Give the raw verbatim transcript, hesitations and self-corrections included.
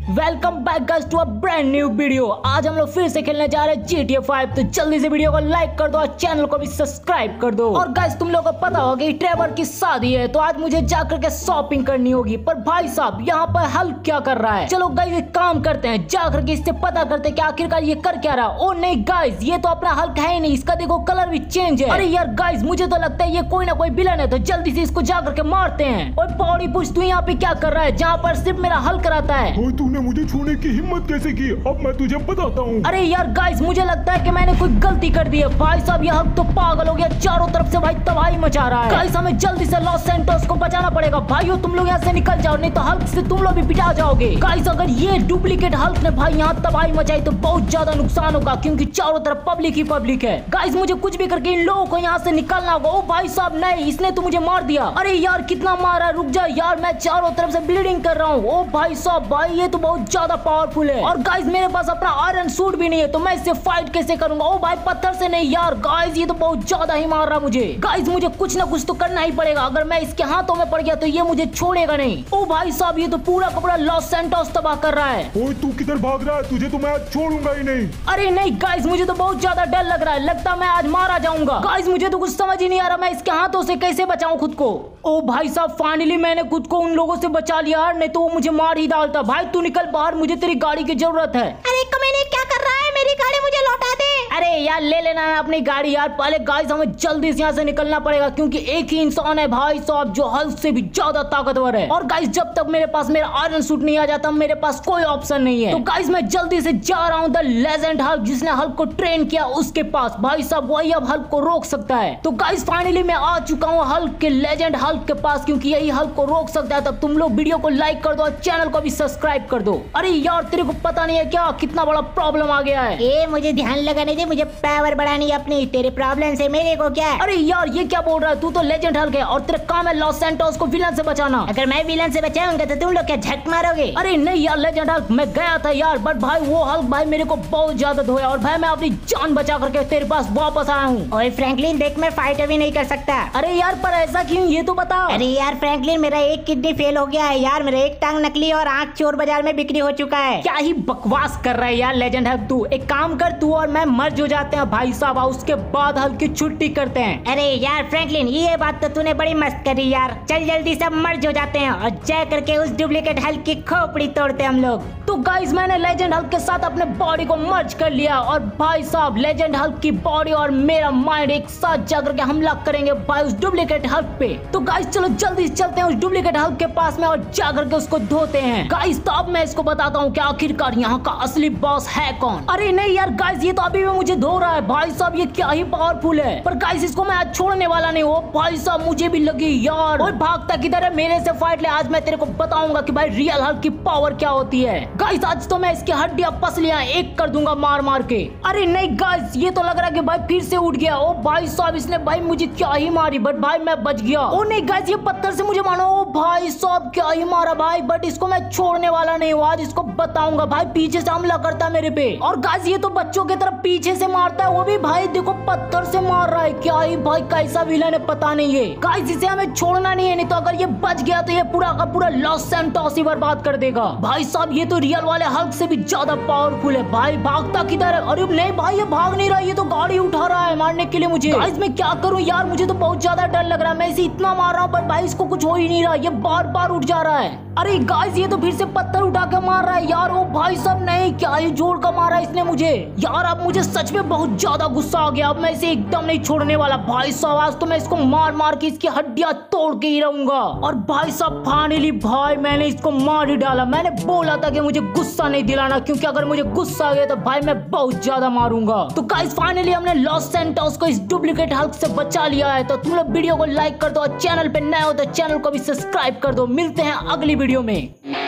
Welcome back guys to a brand new video. आज हम लोग फिर से खेलने जा रहे हैं जी टी ए फाइव। तो जल्दी से वीडियो को लाइक कर दो और चैनल को भी सब्सक्राइब कर दो। और गाइस तुम लोगों को पता होगा कि ट्रेवर की शादी है, तो आज मुझे जाकर के शॉपिंग करनी होगी। पर भाई साहब यहाँ पर हल्क क्या कर रहा है? चलो गाइस एक काम करते हैं, जाकर के इससे पता करते हैं कि आखिरकार ये कर क्या रहा है। ओ नहीं गाइस, ये तो अपना हल्क है ही नहीं, इसका देखो कलर भी चेंज है। अरे यार गाइस, मुझे तो लगता है ये कोई ना कोई विलन है, तो जल्दी से इसको जाकर के मारते हैं। और पौड़ी पूछ तू यहाँ पे क्या कर रहा है जहाँ पर सिर्फ मेरा हल्क रहता है? ओए तूने मुझे छूने की हिम्मत कैसे की? अब मैं तुझे बताता हूँ। अरे यार गाइस, मुझे लगता है कि मैंने कोई गलती कर दी है। भाई साहब ये हल्क तो पागल हो गया, चारों तरफ से भाई तबाही मचा रहा है। गाइस हमें जल्दी से लॉस सैंटोस को बचाना पड़ेगा। भाइयों तुम लोग यहाँ से निकल जाओ, नहीं तो हल्क से तुम लोग भी पिटा जाओगे। गाइस अगर ये डुप्लीकेट हल्क ने भाई यहाँ तबाही मचाई तो बहुत ज्यादा नुकसान होगा, क्योंकि चारों तरफ पब्लिक ही पब्लिक है। गाइस मुझे कुछ भी करके इन लोगों को यहाँ से निकलना होगा। ओ भाई साहब नहीं, इसने तो मुझे मार दिया। अरे यार कितना मारा, रुक जा यार, मैं चारों तरफ से ब्लीडिंग कर रहा हूँ। ओ भाई साहब भाई ये तो बहुत ज्यादा पावरफुल है। और गाइस मेरे पास अपना आयरन सूट भी नहीं है, तो मैं इससे फाइट कैसे करूंगा? ओ भाई पत्थर से नहीं यार, गाइस ये तो बहुत ज्यादा ही मार रहा मुझे। गाइस मुझे कुछ ना कुछ तो करना ही पड़ेगा, अगर मैं इसके हाथों में पड़ गया तो ये मुझे छोड़ेगा नहीं। ओ भाई साहब ये तो पूरा का पूरा लॉस सैंटोस तबाह कर रहा है। ओए तू किधर भाग रहा है? तुझे तो मैं आज छोड़ूंगा ही नहीं। अरे नहीं गाइस, मुझे तो बहुत ज्यादा डर लग रहा है, लगता है मैं आज मारा जाऊंगा। गाइस मुझे तो कुछ समझ ही नहीं आ रहा, मैं इसके हाथों से कैसे बचाऊं खुद को। ओ भाई साहब फाइनली मैंने खुद को उन लोगों से बचा लिया यार, नहीं तो वो मुझे मार ही डालता। भाई तू निकल बाहर, मुझे तेरी गाड़ी की जरूरत है। अरे कमीने क्या कर रहा है? मेरी गाड़ी मुझे लौटा दे। अरे यार ले लेना है अपनी गाड़ी यार। पहले गाइस हमें जल्दी से यहाँ से निकलना पड़ेगा, क्योंकि एक ही इंसान है भाई साहब जो हल्क से भी ज्यादा ताकतवर है। और गाइस जब तक मेरे पास मेरा आयरन सूट नहीं आ जाता मेरे पास कोई ऑप्शन नहीं है। तो गाइस मैं जल्दी से जा रहा हूँ द लेजेंड हल्क, जिसने हल्क को ट्रेन किया उसके पास। भाई साहब वही अब हल्क को रोक सकता है। तो गाइस फाइनली मैं आ चुका हूँ हल्क के लेजेंड हल्क के पास, क्योंकि यही हल्क को रोक सकता है। तब तुम लोग वीडियो को लाइक कर दो और चैनल को भी सब्सक्राइब कर दो। अरे यार तेरे को पता नहीं है क्या कितना बड़ा प्रॉब्लम आ गया है? ए मुझे ध्यान लगाने दे, मुझे पावर बढ़ानी है अपनी। तेरे प्रॉब्लम से मेरे को क्या? अरे यार ये क्या बोल रहा है? तू तो लेजेंड हल्क है और तेरा काम है लॉस सैंटोस को विलन से बचाना। अगर मैं विलन से बचाऊंगा तो तुम लोग क्या झक मारोगे? अरे नहीं यार लेजेंड हल्क, मैं गया था यार, बट भाई वो हल्क भाई मेरे को बहुत ज्यादा धोया, और भाई मैं अपनी जान बचा करके तेरे पास वापस आया हूँ। ओए फ्रैंकलिन देख, मैं फाइट अभी नहीं कर सकता। अरे यार पर ऐसा क्यों, ये तो बता। अरे यार फ्रैंकलिन मेरा एक किडनी फेल हो गया है यार, मेरा एक टांग नकली और आंख चोर बाजार में बिक्री हो चुका है। क्या ही बकवास कर रहा है यार लेजेंड हल्क तू। एक काम कर, तू और मैं मर्ज हो जाते हैं भाई साहब, उसके बाद हल्क की छुट्टी करते हैं। अरे यार फ्रैंकलिन ये बात तो तूने बड़ी मस्त करी यार, चल जल्दी सब मर्ज हो जाते हैं और जा करके उस डुप्लीकेट हल्क की खोपड़ी तोड़ते हैं हम लोग। तो गाइस मैंने लेजेंड हल्क के साथ अपने बॉडी को मर्ज कर लिया, और भाई साहब लेजेंड हल्क की बॉडी और मेरा माइंड एक साथ जाकर के हमला करेंगे भाई उस डुप्लीकेट हल्क पे। तो गाइस चलो जल्दी से चलते हैं उस डुप्लीकेट हल्क के पास में और जाकर के उसको धोते हैं। गाइस तो अब मैं इसको बताता हूँ कि आखिरकार यहाँ का असली बॉस है कौन। अरे नहीं यार गाइस, ये तो अभी भी मुझे धो रहा है। भाई साहब ये क्या ही पावरफुल है, पर गाइस इसको मैं आज छोड़ने वाला नहीं हूँ। भाई साहब मुझे भी लगी यार। और भागता किधर है? मेरे से फाइट ले, आज मैं तेरे को बताऊंगा कि भाई रियल हल्क की पावर क्या होती है। गाइस आज तो मैं इसकी हड्डियां पसलियां एक कर दूंगा मार मार के। अरे नहीं गाइस, ये तो लग रहा है कि भाई फिर से उठ गया। ओ भाई साहब इसने भाई मुझे क्या ही मारी, बट भाई मैं बच गया। ओ नहीं गाइस, ये पत्थर से मुझे मारो। ओ भाई साहब क्या ही मारा भाई, बट इसको मैं छोड़ने वाला नहीं हूँ, आज इसको बताऊंगा। भाई पीछे से हमला करता मेरे पे, और गाइस ये तो बच्चों की तरफ पीछे से मारता है, वो भी भाई देखो पत्थर से मार रहा है। क्या ही भाई कैसा विलन है पता नहीं है। गाइस इसे हमें छोड़ना नहीं है, नहीं तो अगर ये बच गया तो ये पूरा का पूरा लॉस सैंटोस ही बर्बाद कर देगा। भाई साहब ये तो रियल वाले हल्क से भी ज्यादा पावरफुल है। भाई भागता किधर है? अरे नहीं भाई ये भाग नहीं रहा, ये तो गाड़ी उठा रहा है मारने के लिए मुझे। गाइस मैं क्या करूं यार, मुझे तो बहुत ज्यादा डर लग रहा है। मैं इसे इतना मार रहा हूँ पर भाई इसको कुछ हो ही नहीं रहा, ये बार बार उठ जा रहा है। अरे गाइस ये तो फिर से पत्थर उठा के मार रहा है यार। ओ भाई साहब नहीं, क्या ही जोर का मारा इसने मुझे यार। अब मुझे सच में बहुत ज्यादा गुस्सा आ गया, अब मैं इसे एकदम नहीं छोड़ने वाला। भाई साहब आज तो मैं इसको मार मार के इसकी हड्डियां तोड़ के ही रहूंगा। और भाई साहब फाइनली भाई मैंने इसको मार ही डाला। मैंने बोला था कि मुझे गुस्सा नहीं दिलाना, क्योंकि अगर मुझे गुस्सा आ गया तो भाई मैं बहुत ज्यादा मारूंगा। तो गाइस फाइनली हमने लॉस सैंटोस को इस डुप्लीकेट हल्क से बचा लिया है। तो तुम लोग वीडियो को लाइक कर दो और चैनल पे नए हो तो चैनल को भी सब्सक्राइब कर दो। मिलते हैं अगली वीडियो में।